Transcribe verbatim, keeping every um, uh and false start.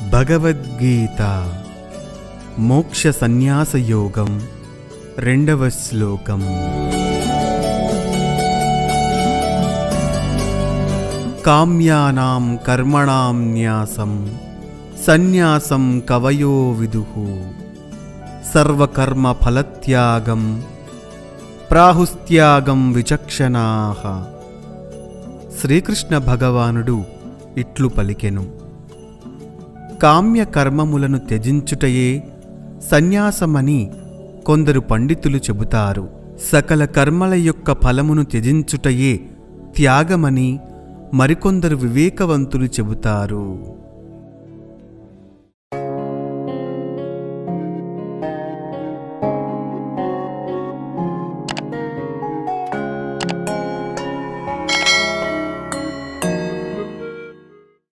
భగవద్గీత మోక్ష సన్యాస యోగం రెండవ శ్లోకం. కామ్యానాం కర్మణాం న్యాసం సన్యాసం కవయో విదుః సర్వకర్మ ఫలత్యాగం ప్రాహుస్త్యాగం విచక్షణాః. శ్రీకృష్ణ భగవానుడు ఇట్లు పలికెను: కామ్య కర్మములను త్యజించుటయే సన్యాసమని కొందరు పండితులు చెబుతారు. సకల కర్మల యొక్క ఫలమును త్యజించుటయే త్యాగమని మరికొందరు వివేకవంతులు చెబుతారు.